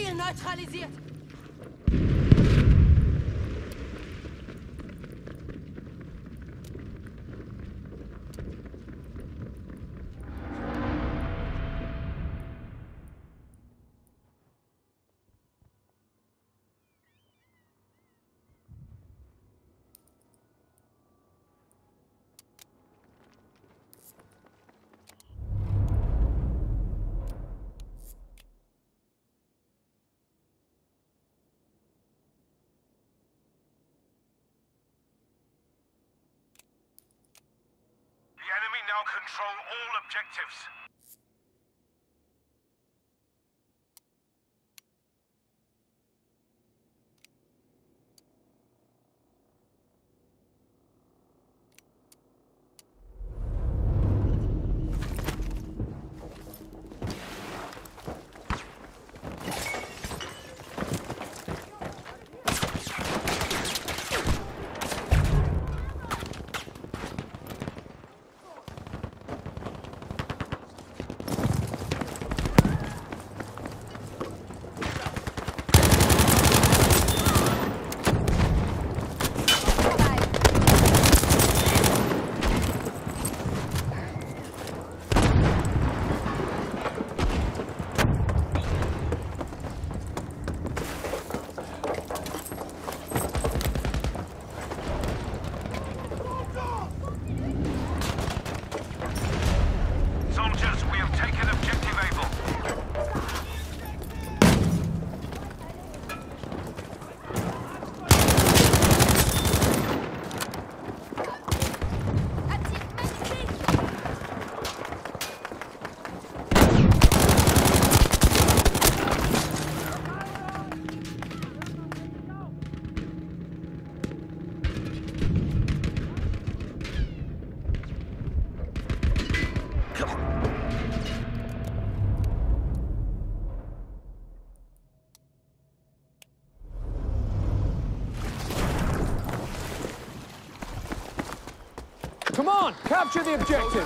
Ziel neutralisiert. The enemy now control all objectives. Soldiers, we have taken objective Able. Come on, capture the objective!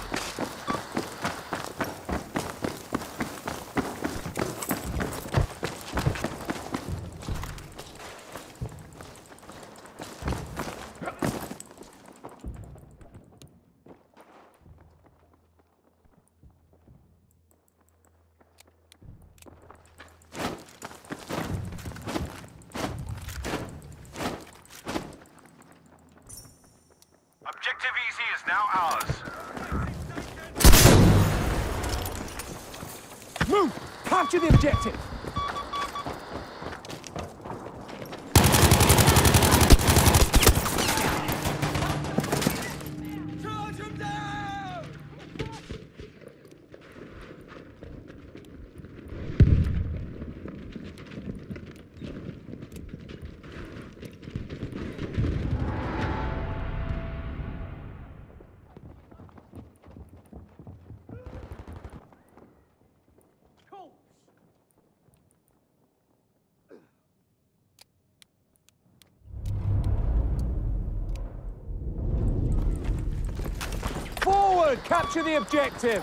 Objective Easy is now ours. Move! Capture the objective! Charge him down! Forward! Capture the objective!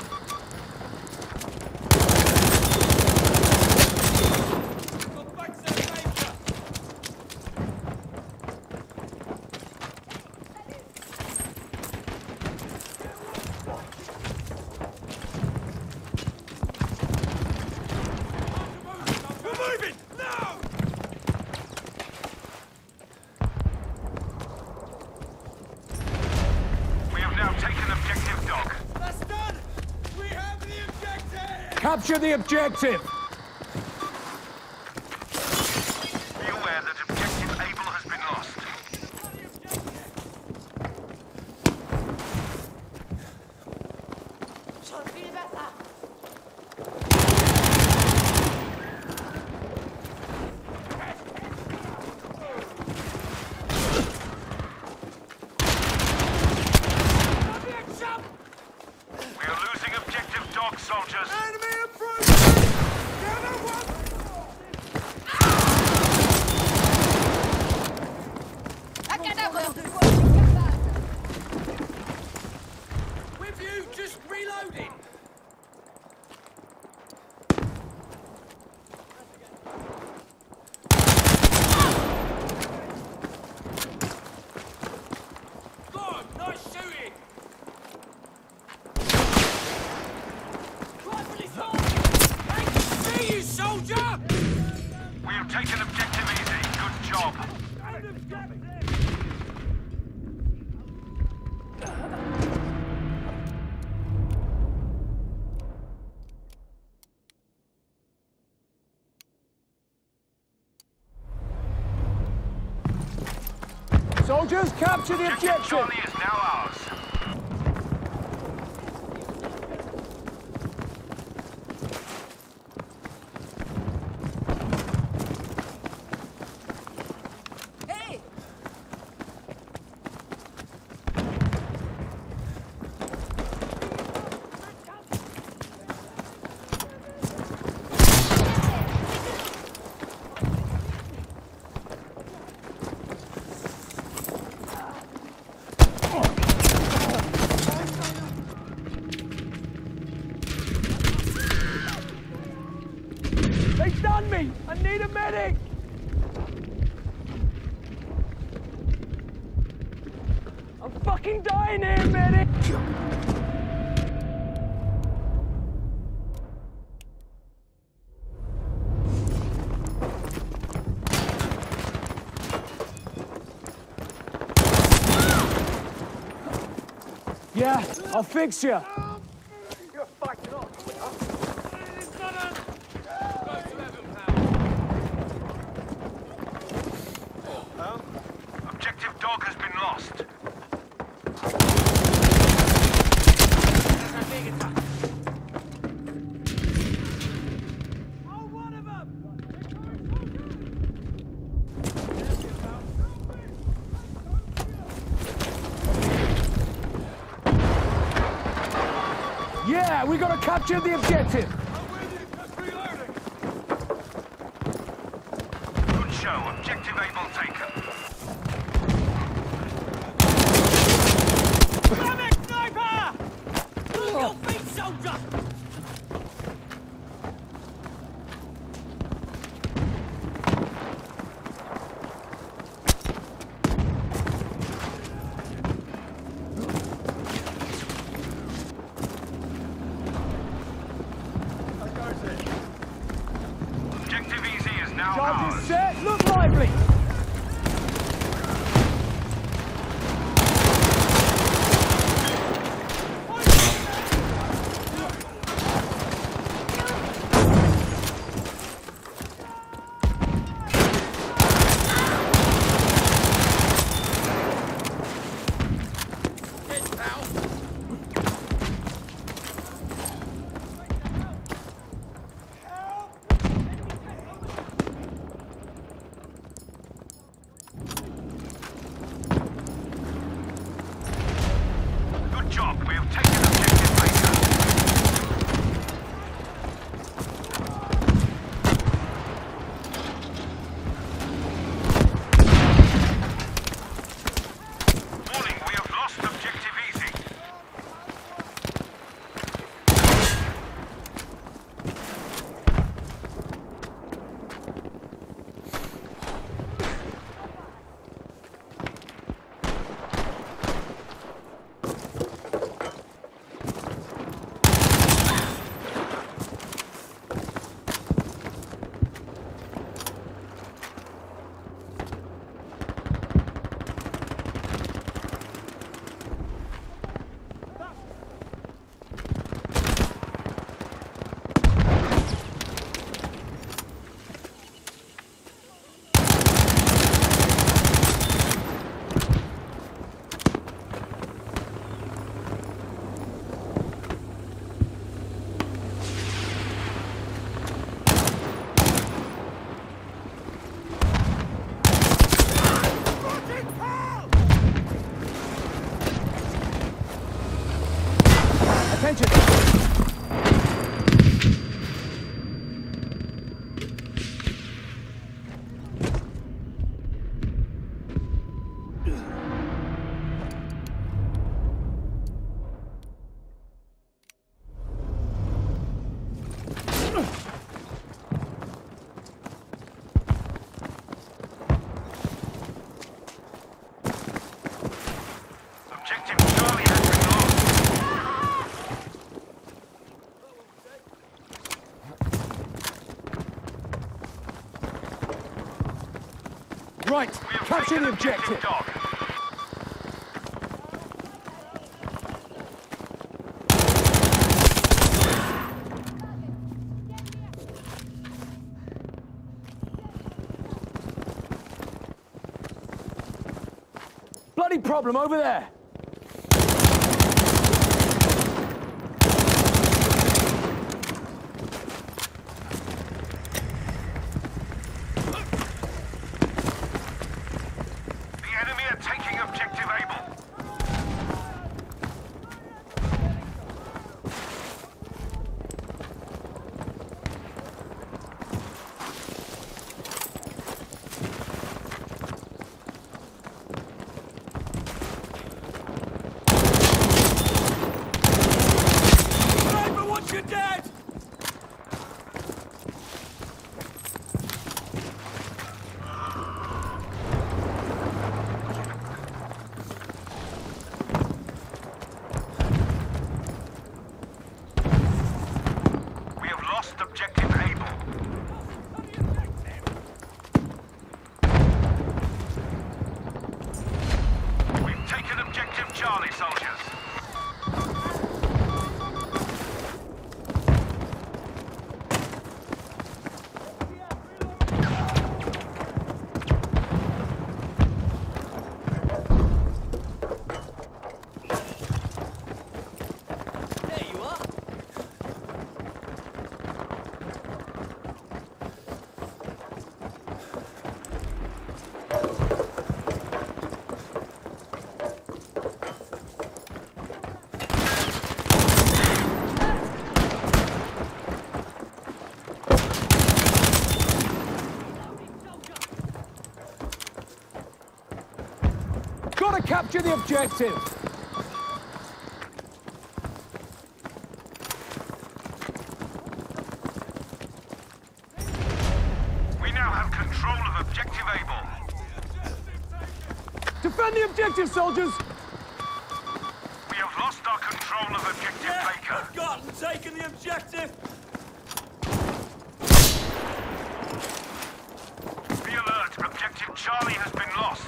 Capture the objective! Be aware that objective Able has been lost. Schon viel besser. We are losing objective Dog, soldiers. With you, just reloading! Soldiers, capture the objective! Charlie is now ours. Hey! They done me! I need a medic! I'm fucking dying here, medic! Yeah, I'll fix you. You're fighting off. Objective dog has been lost. Yeah, we gotta capture the objective! Good show. Objective able taken. Sniper! Move your feet, soldier! Objective easy is now Charges ours. set, look lively! Good job. We have taken objective Baker. Warning, we have lost objective easy. Attention! Objective Charlie has been lost. Right, We have capture taken the objective! dog. bloody problem over there. The enemy are taking objective Able. Sniper, once you're dead! We have lost objective Able. We've taken objective Charlie, soldiers. There you are. Gotta capture the objective. We now have control of objective Able. Defend the objective, soldiers. We have lost our control of objective Yeah, Baker. I've got and taken the objective. Be alert, objective Charlie has been lost.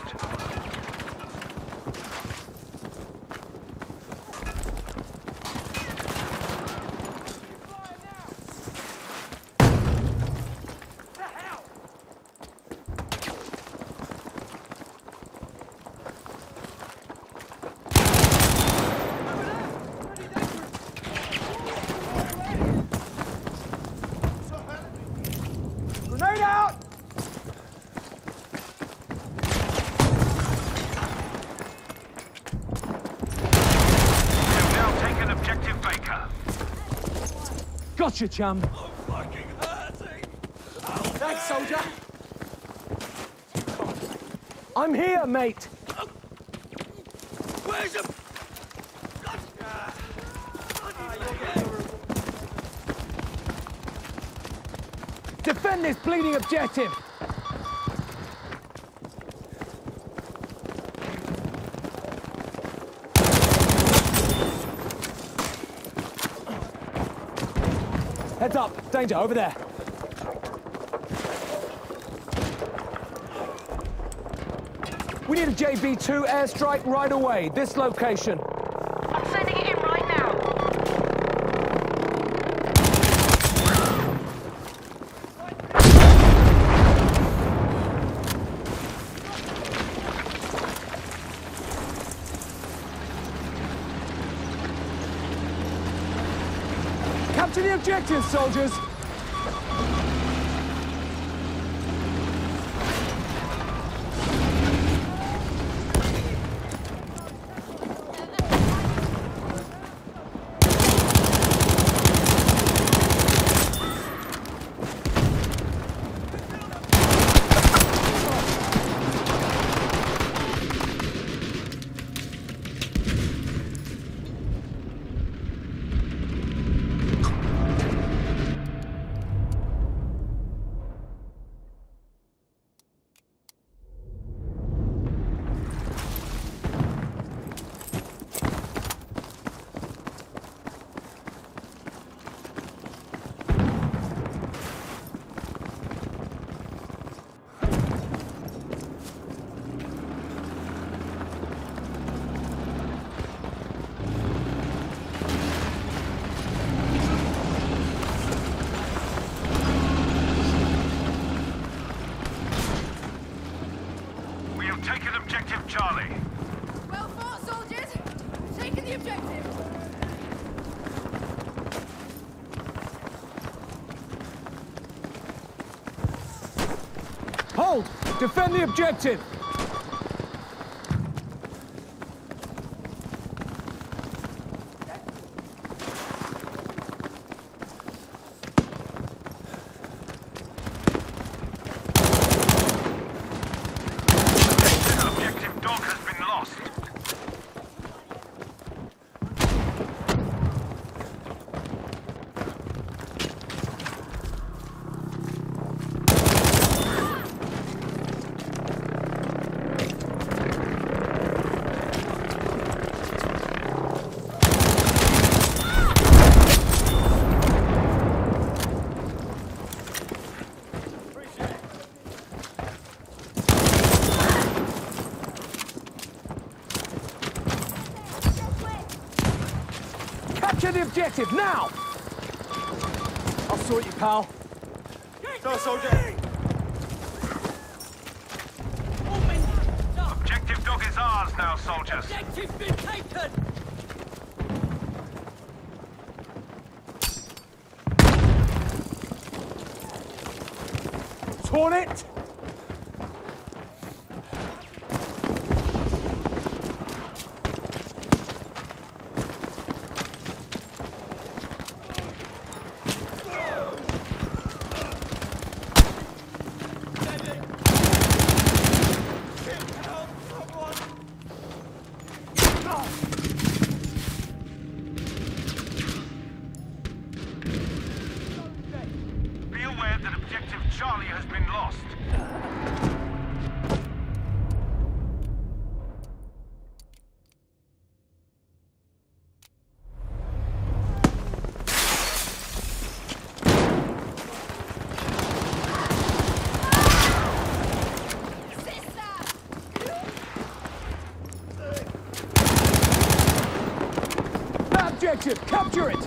Grenade out. We have now taken objective Baker. Gotcha, chum. I'm fucking hurting. Thanks, soldier. I'm here, mate. Where's your... Defend this bleeding objective. Heads up. Danger, over there. We need a JB-2 airstrike right away. This location. I'm sending it in right now. Capture the objective, soldiers. Hold! Defend the objective! Objective dog has been lost. Capture the objective, now! I'll sort you, pal. Go, soldier! Objective dog is ours now, soldiers. Objective's been taken! Torn it! Be aware that objective Charlie has been lost. That objective, capture it!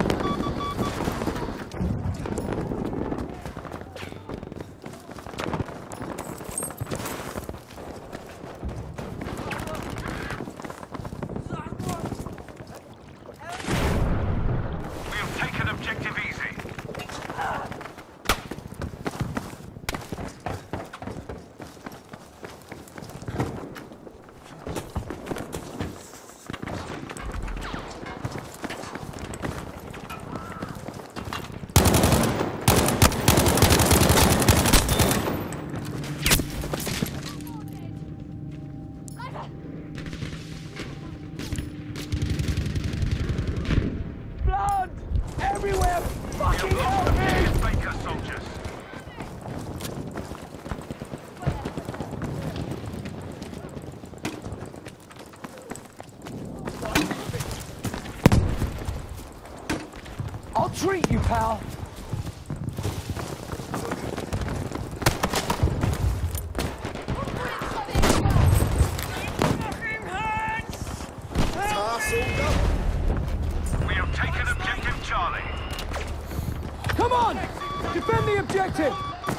We have taken objective easy. Blood! Everywhere! We Fucking have lost help me! objective Baker, soldiers. I'll treat you, pal. We have taken objective Charlie. Come on! Defend the objective!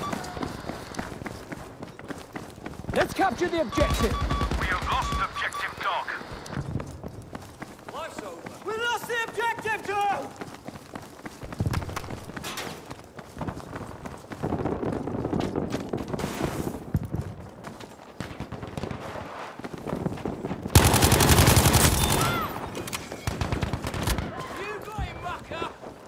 Let's capture the objective! We have lost objective dog. Life's over. We lost the objective, Joe! You got him, Rucker!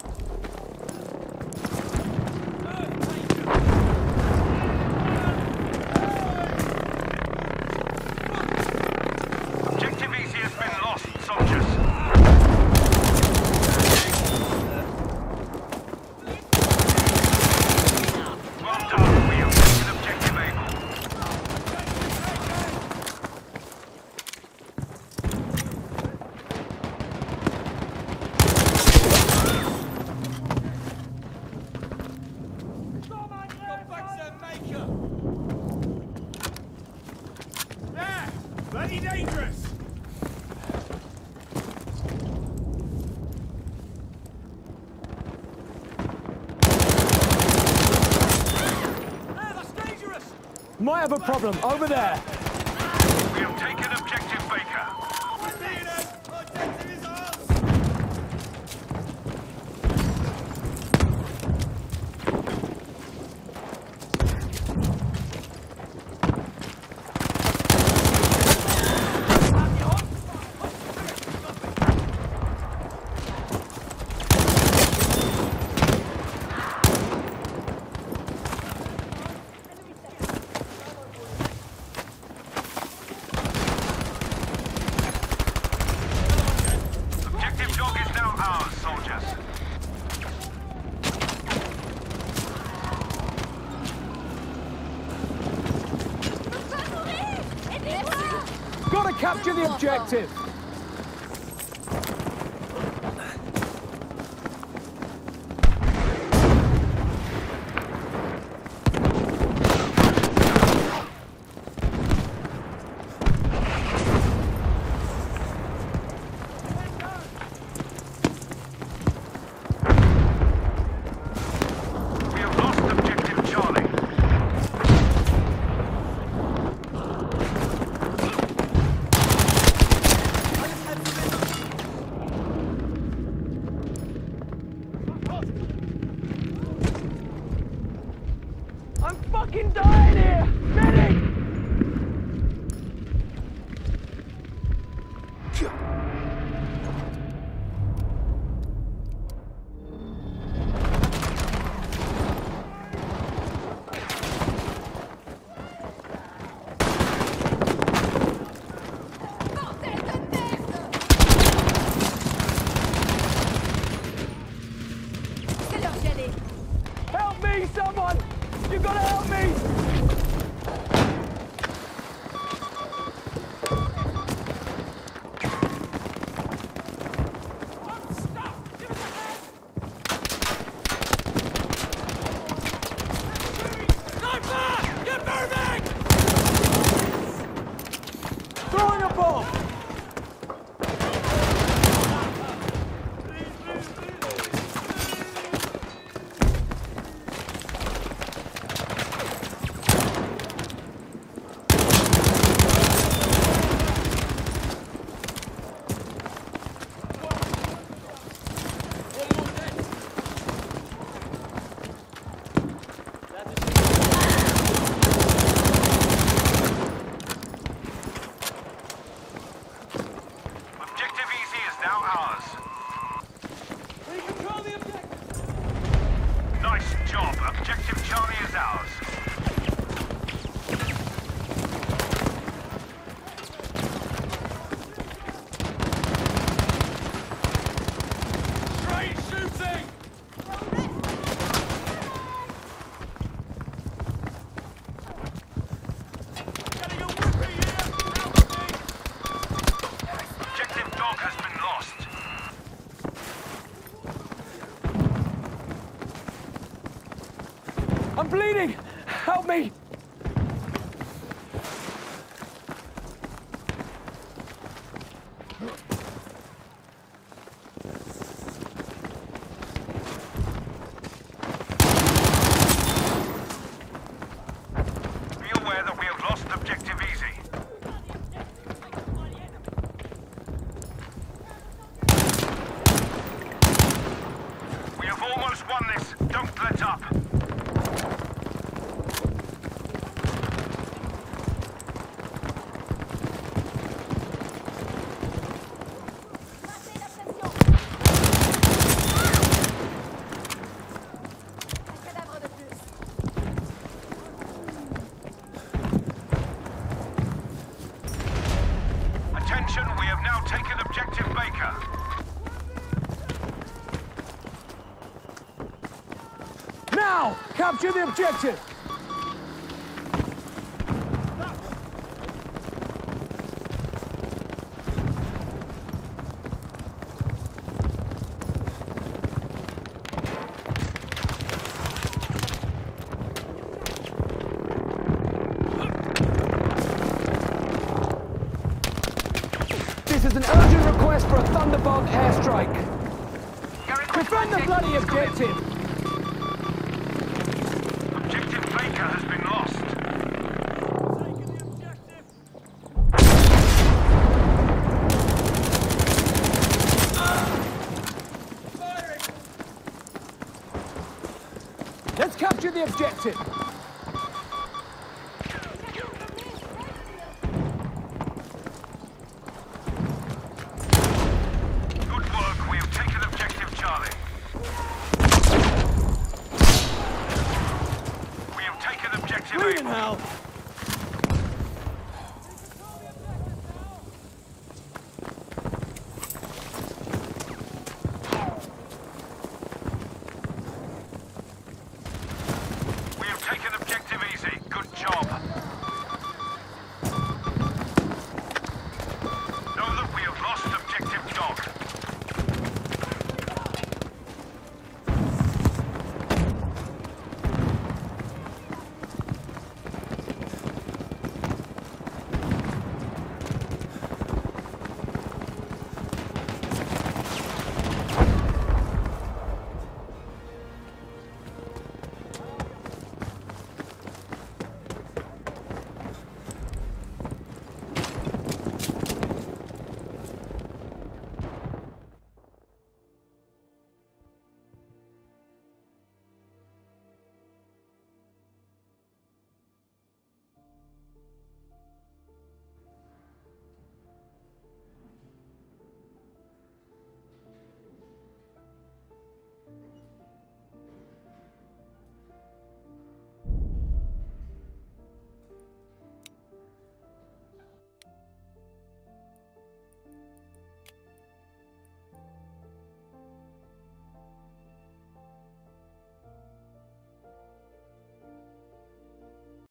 Objective easy has been lost, soldiers. Well done. We have taken objective Able. Go back to Maker! There! Bloody dangerous! There, that's dangerous! Might have a problem over there. We have taken objective Baker. Objective is ours! capture the objective. We have lost objective Charlie. I'm fucking dying here! Medic! C'est l'heure d'y aller. Help me, someone! You gotta help me! Sniper! You're moving! Throwing a bomb! Objective easy is now ours. We control the objective! Nice job. Objective Charlie is ours. Straight shooting! Getting a whippy here! Help me! Objective Dog has been lost. I'm bleeding! Help me! Be aware that we have lost objective easy. We have almost won this. Don't let up. Attention, we have now taken objective Baker. Now! Capture the objective! This is an urgent request for a Thunderbolt airstrike. Defend the bloody objective! Objective Baker has been lost. Taking the objective! Firing! Let's capture the objective! Good work, we have taken objective Charlie. We have taken objective Bleeding A. hell!